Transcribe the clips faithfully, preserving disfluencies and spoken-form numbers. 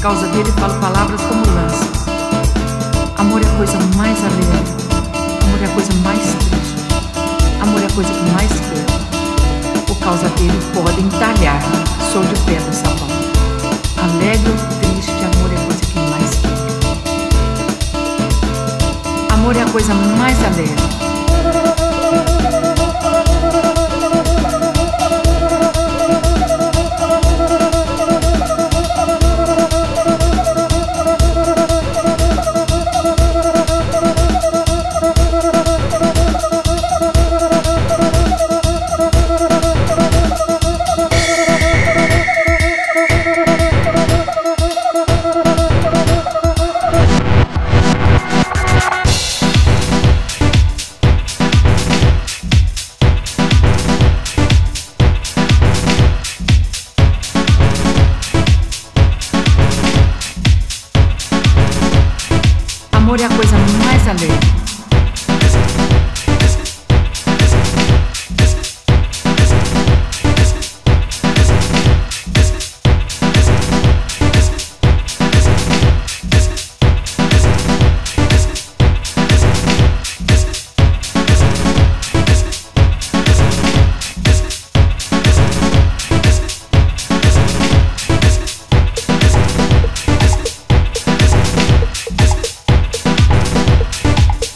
causa dele falo palavras como lança. Amor é a coisa mais alegre. Amor é a coisa mais triste. Amor é a coisa que mais quero. Por causa dele podem talhar. Sou de pedra sabão. Alegre ou triste, amor é a coisa que mais quero. Amor é a coisa mais alegre. Amor é a coisa mais alegre.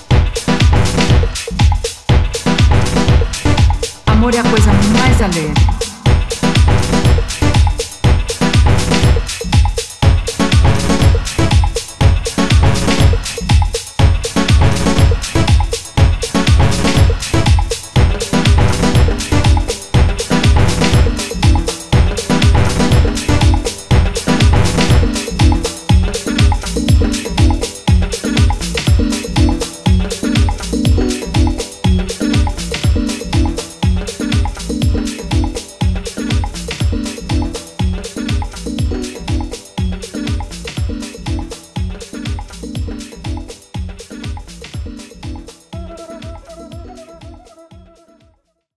Amor é a coisa mais alegre.